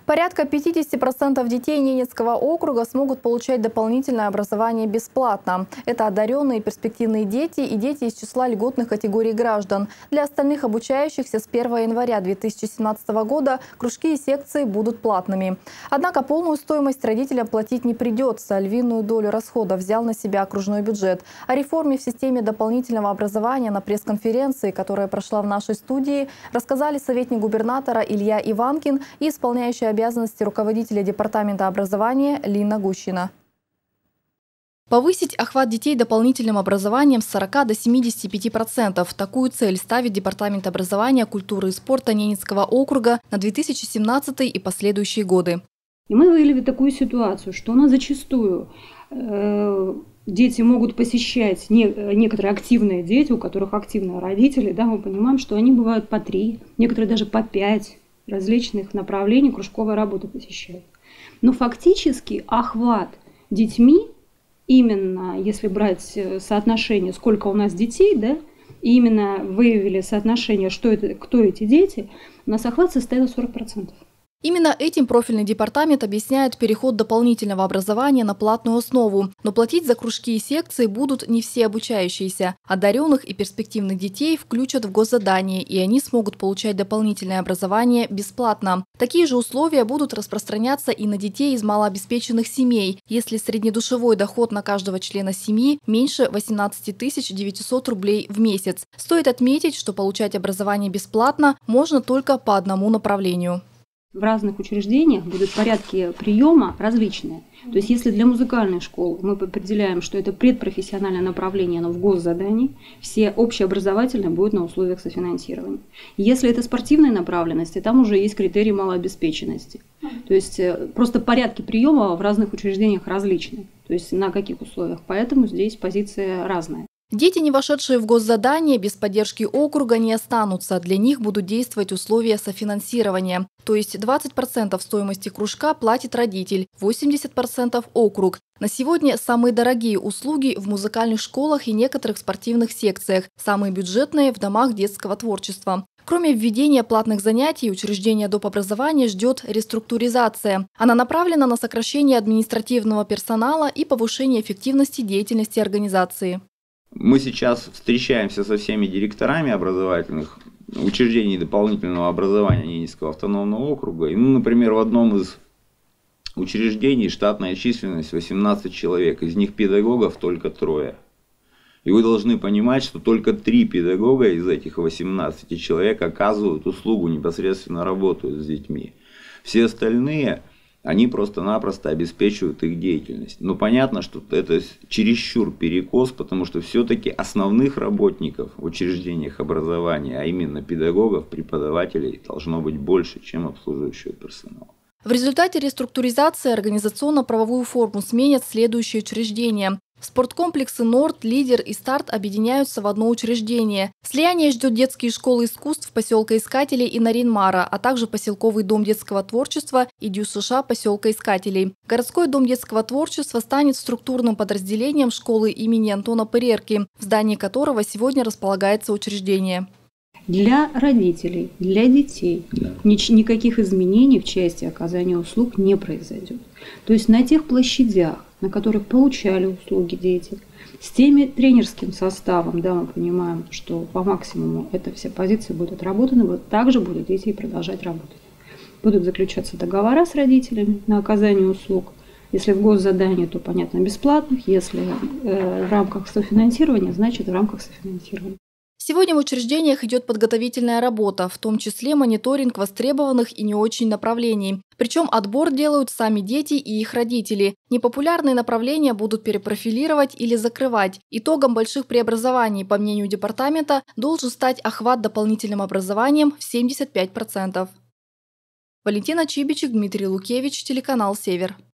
Порядка 50% детей Ненецкого округа смогут получать дополнительное образование бесплатно. Это одаренные и перспективные дети и дети из числа льготных категорий граждан. Для остальных обучающихся с 1 января 2017 года кружки и секции будут платными. Однако полную стоимость родителям платить не придется. Львиную долю расходов взял на себя окружной бюджет. О реформе в системе дополнительного образования на пресс-конференции, которая прошла в нашей студии, рассказали советник губернатора Илья Иванкин и исполняющий обязанности руководителя департамента образования Лина Гущина. Повысить охват детей дополнительным образованием с 40 до 75%. Такую цель ставит Департамент образования, культуры и спорта Ненецкого округа на 2017 и последующие годы. И мы выявили такую ситуацию, что у нас зачастую дети могут посещать, некоторые активные дети, у которых активные родители, да, мы понимаем, что они бывают по 3, некоторые даже по 5 различных направлений кружковой работы посещают. Но фактически охват детьми, именно если брать соотношение, сколько у нас детей, да, и именно выявили соотношение, кто эти дети, у нас охват составил 40%. Именно этим профильный департамент объясняет переход дополнительного образования на платную основу. Но платить за кружки и секции будут не все обучающиеся. Одаренных и перспективных детей включат в госзадание, и они смогут получать дополнительное образование бесплатно. Такие же условия будут распространяться и на детей из малообеспеченных семей, если среднедушевой доход на каждого члена семьи меньше 18 900 рублей в месяц. Стоит отметить, что получать образование бесплатно можно только по одному направлению. В разных учреждениях будут порядки приема различные. То есть если для музыкальной школы мы определяем, что это предпрофессиональное направление, оно в госзадании, все общеобразовательные будут на условиях софинансирования. Если это спортивные направленности, там уже есть критерии малообеспеченности. То есть просто порядки приема в разных учреждениях различны. То есть на каких условиях. Поэтому здесь позиция разная. Дети, не вошедшие в госзадание, без поддержки округа не останутся. Для них будут действовать условия софинансирования. То есть 20% стоимости кружка платит родитель, 80% округ. На сегодня самые дорогие услуги в музыкальных школах и некоторых спортивных секциях, самые бюджетные в домах детского творчества. Кроме введения платных занятий, учреждение доп. Образования ждет реструктуризация. Она направлена на сокращение административного персонала и повышение эффективности деятельности организации. Мы сейчас встречаемся со всеми директорами образовательных учреждений дополнительного образования Ненецкого автономного округа. И, например, в одном из учреждений штатная численность 18 человек, из них педагогов только 3. И вы должны понимать, что только 3 педагога из этих 18 человек оказывают услугу, непосредственно работают с детьми. Все остальные... Они просто-напросто обеспечивают их деятельность. Но понятно, что это чересчур перекос, потому что все-таки основных работников в учреждениях образования, а именно педагогов, преподавателей, должно быть больше, чем обслуживающего персонала. В результате реструктуризации организационно-правовую форму сменят следующие учреждения. Спорткомплексы «Норд», «Лидер» и «Старт» объединяются в одно учреждение. Слияние ждет детские школы искусств поселка Искателей и Нарин-Мара, а также поселковый дом детского творчества и ДЮСШ поселка Искателей. Городской дом детского творчества станет структурным подразделением школы имени Антона Пырерки, в здании которого сегодня располагается учреждение. Для родителей, для детей никаких изменений в части оказания услуг не произойдет. То есть на тех площадях, на которых получали услуги дети, с теми тренерским составом, да, мы понимаем, что по максимуму эта вся позиция будет отработана, вот также будут дети и продолжать работать. Будут заключаться договора с родителями на оказание услуг. Если в госзадании, то, понятно, бесплатных. Если в рамках софинансирования, значит в рамках софинансирования. Сегодня в учреждениях идет подготовительная работа, в том числе мониторинг востребованных и не очень направлений. Причем отбор делают сами дети и их родители. Непопулярные направления будут перепрофилировать или закрывать. Итогом больших преобразований, по мнению департамента, должен стать охват дополнительным образованием в 75%. Валентина Чибичек, Дмитрий Лукевич, телеканал «Север».